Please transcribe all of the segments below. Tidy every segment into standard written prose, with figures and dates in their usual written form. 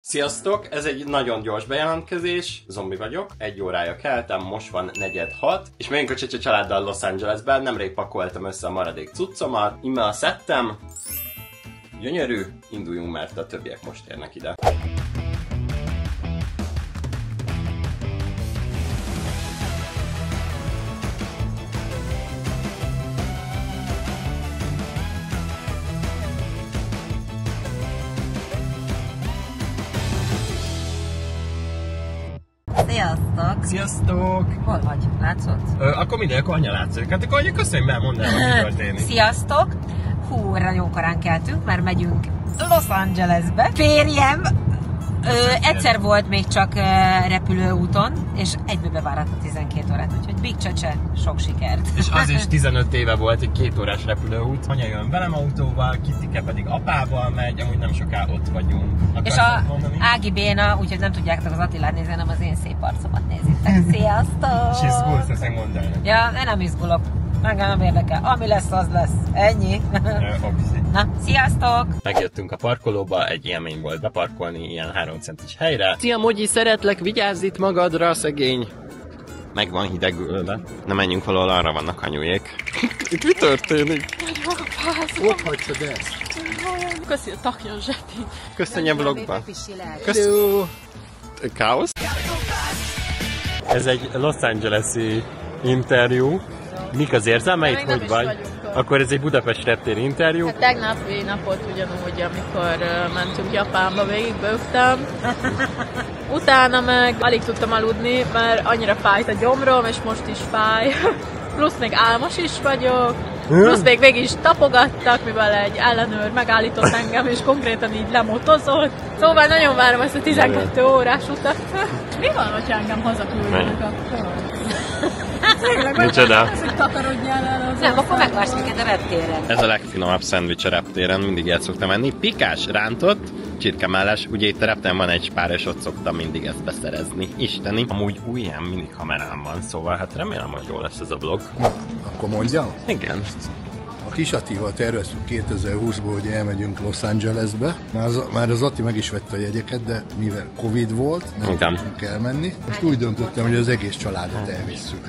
Sziasztok! Ez egy nagyon gyors bejelentkezés. Zombi vagyok, 1 órája keltem, most van 4:06, és megyünk a Csecse családdal Los Angelesben. Nemrég pakoltam össze a maradék cuccomat, immel szedtem. Gyönyörű, induljunk, mert a többiek most érnek ide. Sziasztok! Sziasztok! Hol vagy? Látszott? Akkor mindenki anya látszik. Hát akkor köszönjük, mert mondd el, hogy mi történik. Sziasztok! Hú, nagyon korán keltünk, mert megyünk Los Angelesbe. Férjem egyszer volt még csak repülőúton, és egyből beváratta 12 órát, úgyhogy Big Csecse, sok sikert! És az is 15 éve volt egy 2 órás repülőút. Anya jön velem autóval, Kittike pedig apával megy, amúgy nem sokára ott vagyunk. És a Ági Béna, úgyhogy nem tudjátok az Attilát nézni, hanem az én szép arcomat nézitek. Sziasztok! És izgulsz, ezt mondd el. Ja, én nem izgulok. Engem nem érdekel. Ami lesz, az lesz. Ennyi. Na, sziasztok! Megjöttünk a parkolóba, egy élmény volt beparkolni ilyen 3 centis helyre. Szia Mogyi, szeretlek, vigyázz itt magadra, szegény! Meg van hidegülve. Na menjünk valahol, arra vannak anyujék. Itt mi történik? Ott hagytad ezt. Köszi, takja a zsepi. Köszönj a vlogba. Köszönjük. Káosz? Ez egy Los Angeles-i interjú. Mik az érzelmeid, hogy vagy? Akkor ez egy Budapest reptéri interjú. Hát tegnapi napot ugyanúgy, amikor mentünk Japánba, végigbőgtem. Utána meg alig tudtam aludni, mert annyira fájt a gyomrom, és most is fáj. Plusz még álmos is vagyok. Plusz még végig is tapogattak, mivel egy ellenőr megállított engem, és konkrétan így lemotozott. Szóval nagyon várom ezt a 12 órás utat. Mi van, hogyha engem hazaküldnek akkor? Micsoda? Takarodjál el az nem, akkor megvársz minket a reptéren. Ez a legfinomabb szendvics a reptéren, mindig el szoktam enni. Pikás, rántott, csirkemelles, ugye itt a reptéren van egy pár, és ott szoktam mindig ezt beszerezni. Isteni. Amúgy ujjám mindig kamerám van, szóval hát remélem, hogy jó lesz ez a vlog. Akkor mondjam? Igen. A kis Attival terveztük 2020-ból, hogy elmegyünk Los Angelesbe. Már az Atti meg is vette a jegyeket, de mivel Covid volt, nem tudtunk elmenni. Most úgy döntöttem, hogy az egész családot elvisszük.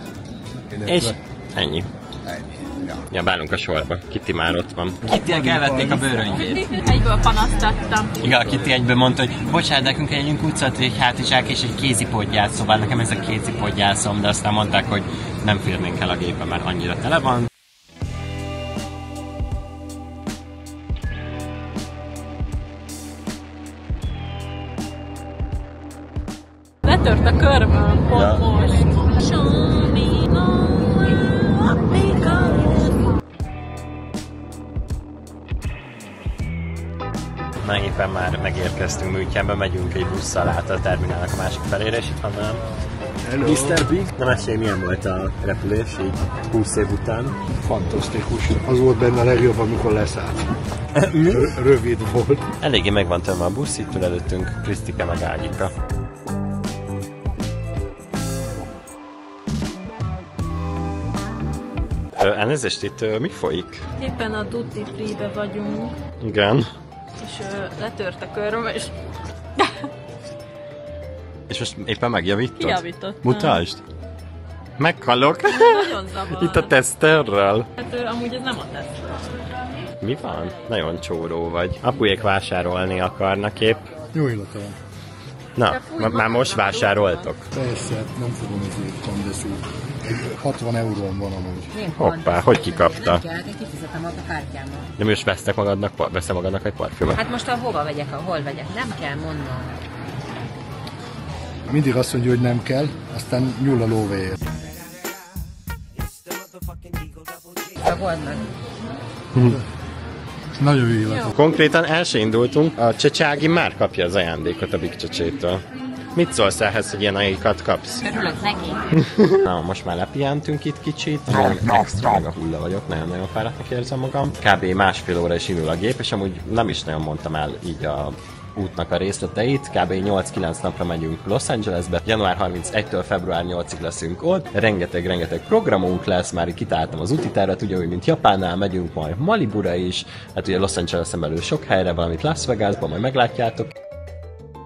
És ennyi. Ja. Ja, bálunk a sorba. Kitti már ott van. Kittinek elvették a bőröngyét. egyből panasztattam. Igen, a Kitti egyből mondta, hogy bocsánat, nekünk egy utcát, egy hátizsák és egy kézipodgyász, szóval nekem ez a kézipodgyászom, de aztán mondták, hogy nem férnénk el a gépe, mert annyira tele van. Letört a körmöm pont most. Na éppen már megérkeztünk Münchenbe, megyünk egy busszal át a terminálnak a másik felére, és itt van velem Hello. Mr. Big. Na mesélj, milyen volt a repülés így 20 év után? Fantasztikus. Az volt benne a legjobb, amikor leszállt. Rövid volt. Eléggé meg van tömve a busz, itt előttünk Krisztike meg Ágika. Elnézést, itt mi folyik? Éppen a Duty Free-be vagyunk, Igen. és letört a köröm, és És most éppen megjavítod? kijavítottam. Mutasd! Meghalok! Nagyon zavar. Itt a teszterrel. Hát amúgy ez nem a teszt. Mi van? Nagyon csóró vagy. Apujék vásárolni akarnak épp. Jó illata van. Na, már most vásároltok? Persze, nem fogom ezért kondeszú. 60 eurón van amúgy. Hoppá, hogy kikapta? Nem kell, én kifizetem a kártyámmal. De most veszem magadnak egy parfümöt? Hát most hova vegyek, hol vegyek? Nem kell mondnom. Mindig azt mondja, hogy nem kell, aztán nyúl a lóvéért. Szagold meg. Nagyon jó illat. Konkrétan el se indultunk, a Csecsági már kapja az ajándékot a Big Csecsétől. Mit szólsz ehhez, hogy ilyen ajándékokat kapsz? Örülök neki. Na, most már lepihentünk itt kicsit. Extra meg a hulla vagyok, nagyon-nagyon fáradtnak érzem magam. Kb. másfél óra is indul a gép, és amúgy nem is nagyon mondtam el így a útnak a részleteit. Kb. 8-9 napra megyünk Los Angelesbe. Január 31-től február 8-ig leszünk ott. Rengeteg programunk lesz, már kitáltam az útitervet, ugyanúgy, mint Japánnál, megyünk majd Malibura is. Hát ugye Los Angelesen belül sok helyre, valamit Las Vegasban, majd meglátjátok.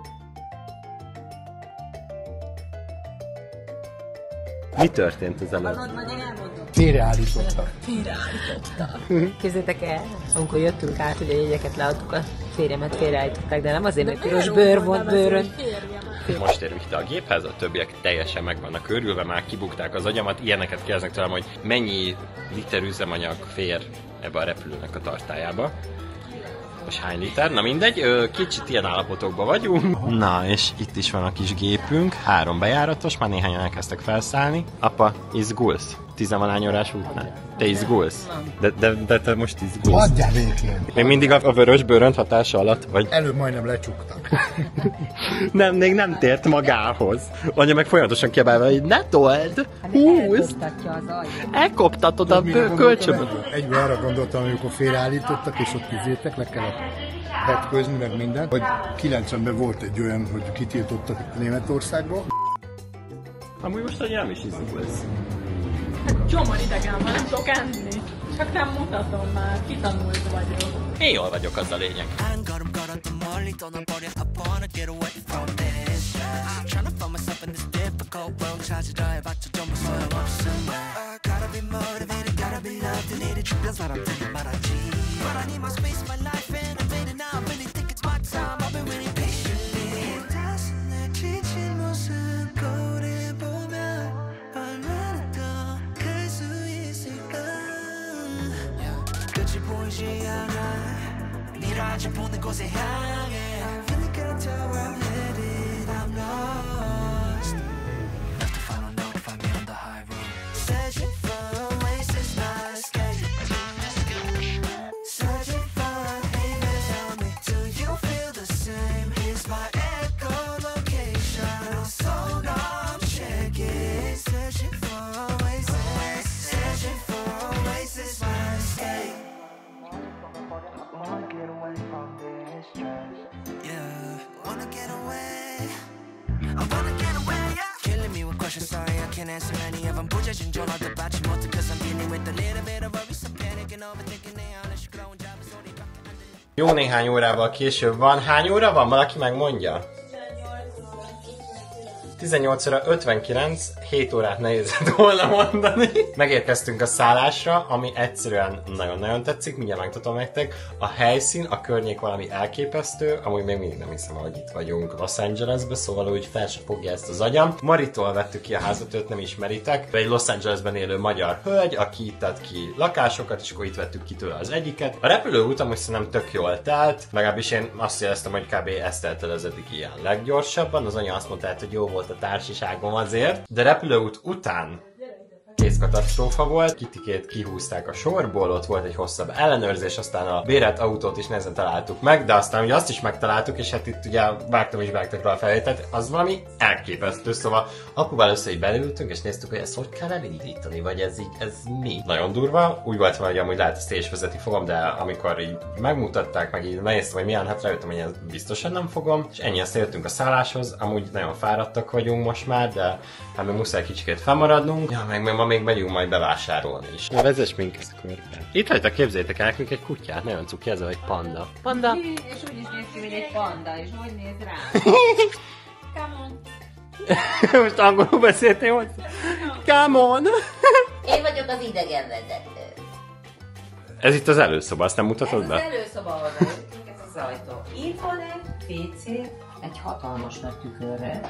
Mi történt az előbb? Félreállítottak. Képzeljétek el, amikor jöttünk át, hogy a jegyeket leadtuk, a férjemet félreállították, de nem azért, mert piros bőr volt bőrön. Most érünk ide a géphez, a többiek teljesen meg vannak őrülve, már kibukták az agyamat, ilyeneket kérdeznek tőlem, hogy mennyi liter üzemanyag fér ebbe a repülőnek a tartályába. Most hány liter? Na mindegy, kicsit ilyen állapotokban vagyunk. Na, és itt is van a kis gépünk, 3 bejáratos, már néhányan elkezdtek felszállni. Apa, izgulsz? 10-valány órás útnál. Te izgulsz? De te most izgulsz. Adjál végén! Még mindig a vörös bőrönt hatása alatt vagy? Előbb majdnem lecsuktak. Nem, még nem tért magához. Anya meg folyamatosan kiabálva, hogy ne told! Húzd! Elkoptatod a kölcsönből. Egyben arra gondoltam, amikor félreállítottak, és ott kizértek, le kellett vetkőzni, meg minden, hogy 90-ben volt egy olyan, hogy kitiltottak Németországból. Amúgy most nem is izgulsz. Csomó idegen van, nem tudok enni. Csak nem mutatom már, kitanult vagyok. Én jól vagyok, az a lényeg. 미라지 보는 곳에 향해 Feeling good to where I'm headed I'm lost Left to follow, notify me on the high road Searching for oasis, my escape Searching for a haven, tell me do you feel the same? Here's my echolocation So I'm checking Searching for oasis Searching for oasis, my escape Wanna get away from this stress. Yeah, wanna get away. I wanna get away, yeah. Killing me with questions, sorry I can't answer any of them. 부재진 전화도 받지 못해 cause I'm dealing with a little bit of worry, some panic and overthinking it. Unless you're growing job is only rocking under the... Jó néhány órával később van. Hány óra van? Valaki megmondja? 18 óra 59, 7 órát nehéz volna mondani. Megérkeztünk a szállásra, ami egyszerűen nagyon-nagyon tetszik, mindjárt megmutatom nektek. A helyszín, a környék valami elképesztő, amúgy még mindig nem hiszem, hogy itt vagyunk Los Angelesbe, szóval úgy fel se fogja ezt az agyam. Maritól vettük ki a házat, őt nem ismeritek. Egy Los Angelesben élő magyar hölgy, aki itt ad ki lakásokat, és akkor itt vettük ki tőle az egyiket. A repülőút amúgy szerintem tök jól telt, legalábbis én azt éreztem, hogy kb. Ezt telt el az eddig ilyen leggyorsabban. Az anya azt mondta, hogy jó volt a társaságom azért, de repülőút után kész katasztrófa volt, Kittikét kihúzták a sorból, ott volt egy hosszabb ellenőrzés, aztán a bérelt autót is nehezen találtuk meg, de aztán ugye azt is megtaláltuk, és hát itt ugye vágtak rá a felvételt, az valami elképesztő, szóval apuval össze így belültünk, és néztük, hogy ezt hogy kell elindítani, vagy ez mi? Nagyon durva, úgy volt, hogy amúgy lehet ezt és vezetni fogom, de amikor így megmutatták, meg így néztem, hogy milyen, hát rájöttem, hogy ezt biztosan nem fogom, és ennyi azt értünk a szálláshoz, amúgy nagyon fáradtak vagyunk most már, de hát még muszáj kicsikét felmaradnunk, ja, meg ma még megyünk majd bevásárolni is. Ja, vezess minket a körbe. Itt rajta képzeljétek el nekünk egy kutyát, nagyon cuki, ez egy panda. Panda! És úgy is néz ki, hogy egy panda, és hogy néz rá? Come on! Most angolul beszéltél hozzá? Come on! Én vagyok az idegenvezető. Ez itt az előszoba, azt nem mutatod Ez be? az előszoba, ahol bejöttünk, ez az ajtó. Itt van egy WC, egy hatalmas nagy tükörrel.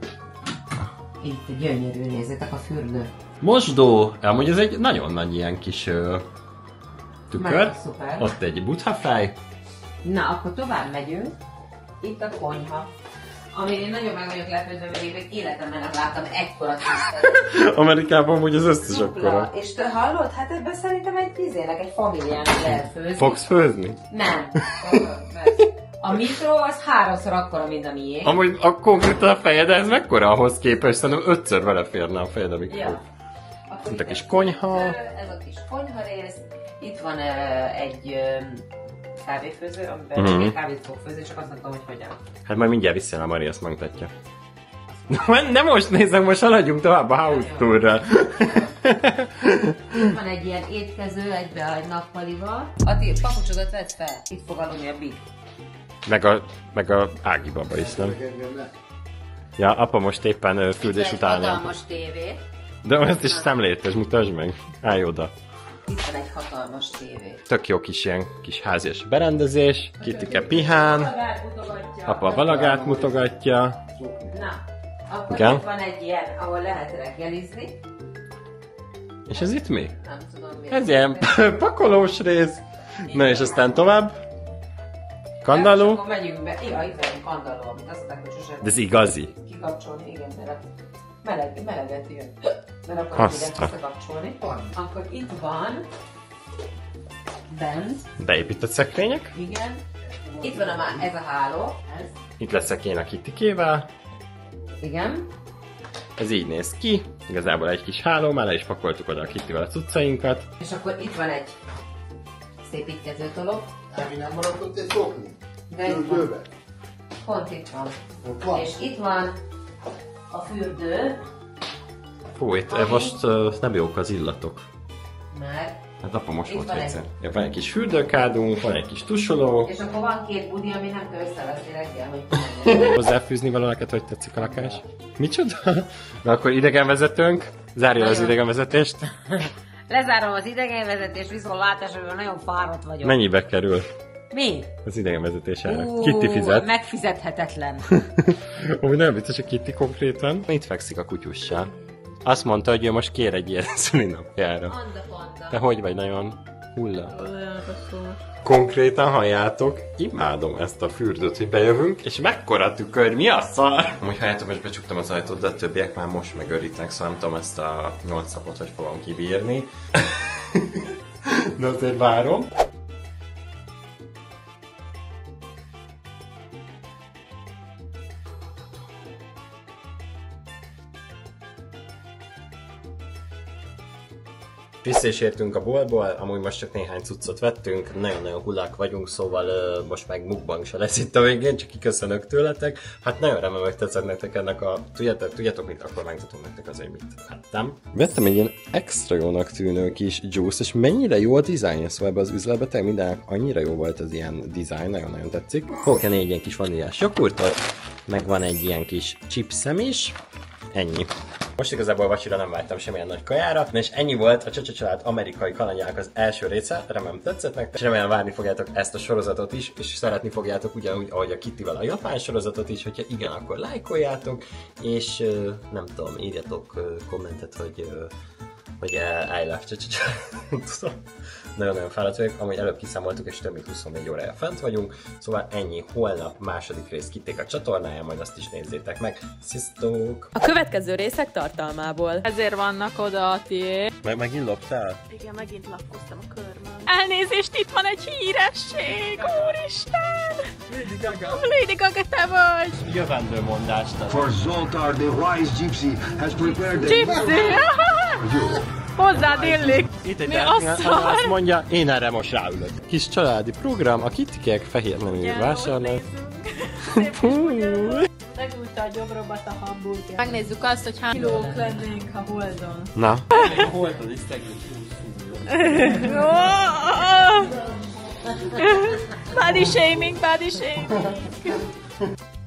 Itt gyönyörű, nézzétek a fürdő. Mosdó! Amúgy ez egy nagyon nagy ilyen kis tükör. Szuper. Ott egy buthafej. Na, akkor tovább megyünk. Itt a konyha. Amire én nagyon meg vagyok lepődve, mert én még életemben nem láttam ekkora tisztelet. Amerikában amúgy az összes akkora. És te hallod? Hát ebben szerintem egy familiának lehet főzni. Fogsz főzni? Nem. A mikro az 3-szor akkora, mint a miénk. Amúgy a konkrétan a fejed, ez mekkora ahhoz képest? Szerintem 5-ször vele férne a fejed a mikro. Ja. Itt a kis konyha. Ez a kis konyha rész. Itt van egy kávéfőző, amiben egy kávét fog főzni, csak azt nem tudom, hogy hogyan. Hát majd mindjárt visszajön a Mari, azt megmutatja. Nem most nézem, most haladjunk tovább a house tourra. Itt van egy ilyen étkező, egy nappalival. Ati, papucsodat vedd fel, itt fog aludni a Big. Meg a Ági baba is, nem? Ja, apa most éppen fürdés után. Hatalmas tévé. De ezt is szemlétes, mutasd meg. Állj oda. Itt van egy hatalmas tévé. Tök jó kis ilyen kis házias berendezés. Kittike pihán. Apa valagát mutogatja. Na, akkor igen. Itt van egy ilyen, ahol lehet reggelizni. És ez itt mi? Nem tudom mi. Ez ilyen pakolós rész. Na és aztán tovább. Kandalló. Akkor megyünk be. Ja, itt van egy kandalló, amit azt mondták, hogy sosem. De ez igazi. Kikapcsolni, igen, mert meleget jön. Mert akkor ide visszakapcsolni. Akkor itt van bent. Beépített szekrények. Igen. Itt van ez a háló. Ez. Itt lesz szekény a Kittikével. Igen. Ez így néz ki. Igazából egy kis háló, már le is pakoltuk oda a Kittivel a cuccainkat. És akkor itt van egy szépítkezőtolog. Mi nem maradt ott egy szokni? De itt van. Pont itt van. És itt van a fürdő. Fú, itt most nem jók az illatok. Mert Hát apa most volt egyszer. Van egy kis fürdőkádunk, van egy kis tusoló. és akkor van két budi, ami nem kell összeveszni reggel, hogy Hozzáfűzni való neked, hogy tetszik a lakás? Micsoda? Na akkor idegenvezetőnk. Zárja az idegenvezetést. lezárom az idegenvezetést, viszontlátásra, nagyon fáradt vagyok. Mennyibe kerül Mi? az idegenvezetés ára? Kitty fizet. Megfizethetetlen. Úgy nem biztos, hogy Kitty konkrétan. Itt fekszik a kutyussal. Azt mondta, hogy ő most kér egy ilyen szülinapjára. Te hogy vagy, nagyon hulla? Konkrétan halljátok, imádom ezt a fürdőt, hogy bejövünk, és mekkora tükör, mi a szar? Amúgy halljátok, most becsuktam az ajtót, de a többiek már most megörítenek, szóval nem tudom ezt a 8 napot, hogy fogom kibírni. De azért várom. Vissza is értünk a boltból, amúgy most csak néhány cuccot vettünk, nagyon-nagyon hullák vagyunk, szóval most meg mukbang se lesz itt a végén, csak kiköszönök tőletek. Hát nagyon remélem, hogy tetszett nektek ennek a... Tudjátok mit? Akkor megmutatom nektek azért, mit vettem. Vettem egy ilyen extra jónak tűnő kis juice, és mennyire jó a dizájnja, szóval ebbe az üzletbe tényleg mindenek annyira jó volt az ilyen dizájn, nagyon-nagyon tetszik. Fogok enni egy ilyen kis vaníliás jogurtot, meg van egy ilyen kis chipszem is, ennyi. Most igazából vacsira nem vágytam semmilyen nagy kajára, és ennyi volt a Csacsa Család amerikai kalandjának az első része, remélem tetszett nektek, és remélem várni fogjátok ezt a sorozatot is, és szeretni fogjátok ugyanúgy, ahogy a Kittivel a japán sorozatot is, hogyha igen, akkor lájkoljátok, és nem tudom, írjatok kommentet, hogy I love Csacsa. Nagyon-nagyon fáradt vagyok, amúgy előbb kiszámoltuk, és több mint 24 órája fent vagyunk, szóval ennyi, holnap második rész Kitték a csatornáján, majd azt is nézzétek meg. Sziasztok! A következő részek tartalmából. Ezért vannak oda a tiéd. Megint loptál? Igen, megint lapkoztam a körmön. Elnézést, itt van egy híresség! Úristen! Lady Gaga, te vagy! Jövendő mondást. For Zoltar, the wise gypsy has prepared the... Gypsy! Hozzád illik! Itt egy Mi asszal? azt mondja, én erre most ráülök. Kis családi program, a Kittikek fehér nemű vásárlás. Megújta a gyomromat a hamburger. Megnézzük azt, hogy hány kilók lennénk a Holdon. Na. Holdon is szegény. Body shaming, body shaming.